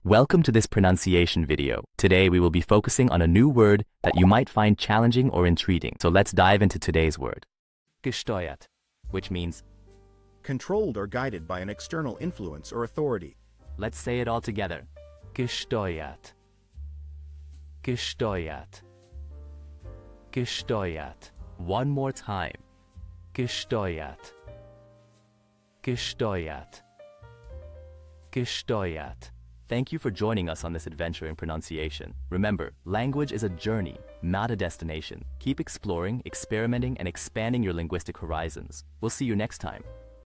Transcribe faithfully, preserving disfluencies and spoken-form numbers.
Welcome to this pronunciation video. Today we will be focusing on a new word that you might find challenging or intriguing. So let's dive into today's word. Gesteuert, which means controlled or guided by an external influence or authority. Let's say it all together. Gesteuert. Gesteuert. Gesteuert. One more time. Gesteuert. Gesteuert. Gesteuert. Thank you for joining us on this adventure in pronunciation. Remember, language is a journey, not a destination. Keep exploring, experimenting, and expanding your linguistic horizons. We'll see you next time.